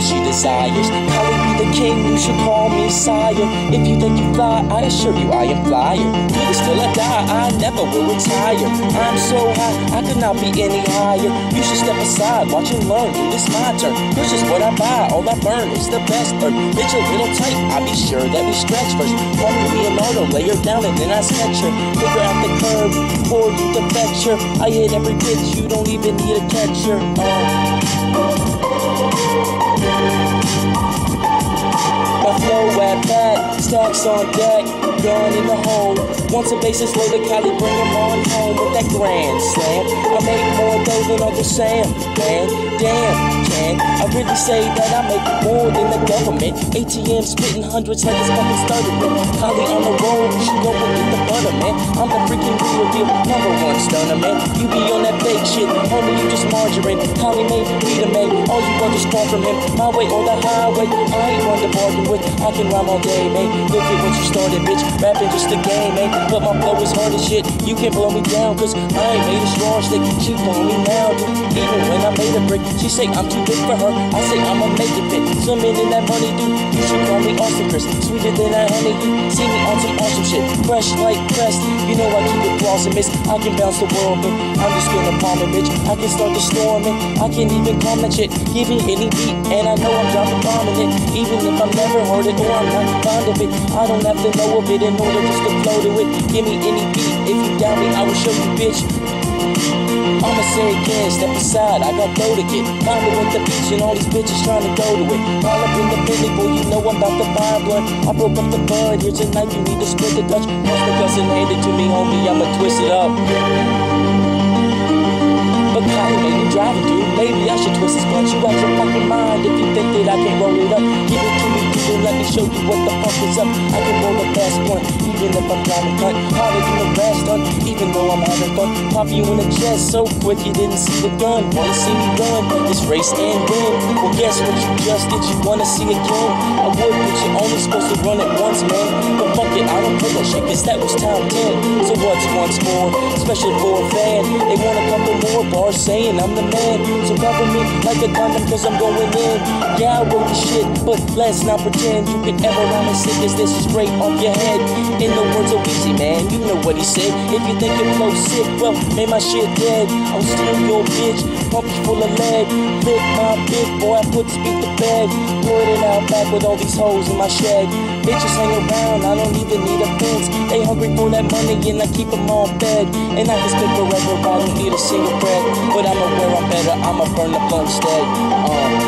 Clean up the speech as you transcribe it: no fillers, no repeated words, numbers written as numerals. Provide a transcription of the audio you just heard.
she desires. Cali be the king, you should call me sire. If you think you fly, I assure you I am flyer. Do this till I die, I never will retire. I'm so high, I could not be any higher. You should step aside, watch and learn, dude, it's my turn. Push is what I buy, all I burn is the best herb. Bitch a little tight, I'll be sure that we stretch first. Call me Leonardo, lay her down and then I sketch her. Figure out the curve, pour you the fetcher. I hit every pitch, you don't even need a catcher. My flow at bat, stacks on deck, gun in the hole. Once a basis loaded, Cali bring him on home with that grand slam. I make more dough than Uncle Sam, man. Damn, can I really say that I make more than the government? ATM spitting hundreds like it's fucking stuttering. Cali on the road, you should go and get the butter, man. I'm the freaking real deal, #1 stunner, man. You be on that fake shit, homie, you just margarine. Cali made me the man, all you brothers far from him. My way or the highway, I ain't one to bargain with. I can rhyme all day, man. Look at what you started, bitch. Rapping just a game, man. But my flow is hard as shit. You can't blow me down, cause I ain't made a strong stick. She blow me now, dude. Even when I made a brick, she say I'm too big for her. I say I'ma make it fit. Swimming in that money, dude. You should call me Austin Chris. Sweeter than a honey, you see me on some awesome shit. Fresh like crest. You know I keep it flossing, miss. I can bounce the world, but I'm just gonna palm it, bitch. I can start the storm, and I can even calm that shit. Give me any beat, and I know I'm dropping bomb in it. Even if I've never heard it or I'm not fond of it, I don't have to know of it in order just to flow to it. Give me any beat, if you doubt me, I will show you, bitch. I'ma say again, step aside, I got dough to get. Kinda with the beach and all these bitches trying to go to it. All up in the Billy, boy, you know I'm about to buy blood. I broke up the bud, here's a knife, you need to split the Dutch. Once the cousin handed to me, homie, I'ma twist it up. But Cali made me driving, dude. Maybe I should twist this bunch. You out your fucking mind if you think that I can roll it up. Give it to me, dude, and let me show you what the fuck is up. I can roll a fast blunt, even if I'm driving cut. Harder than the rest, even though I'm having fun. Pop you in the chest so quick you didn't see the gun. Wanna see me run this race and win? Well, guess what you just did? You wanna see again? I would, but you're only supposed to run it once, man. But fuck it, I don't play that shit, cause that was time 10. So what's once more? Special for a fan. They want a couple more bars saying I'm the man. So cover me like a condom cause I'm going in. Yeah, I wrote the shit, but let's not pretend you can ever rhyme as sick as this is straight off your head. In the words of Weezy, man, you know what he said. If you think your flow's sick, well, make my shit dead. I'll steal your bitch, pump you full of lead. Flip my big boy, I put speak to bed. Put it out back with all these hoes in my shed. Bitches hang around, I don't even need a fence. They hungry for that money and I keep them all fed. And I can spit forever, I don't need a single breath. But I'm aware I'm better, I'ma burn the blunt instead.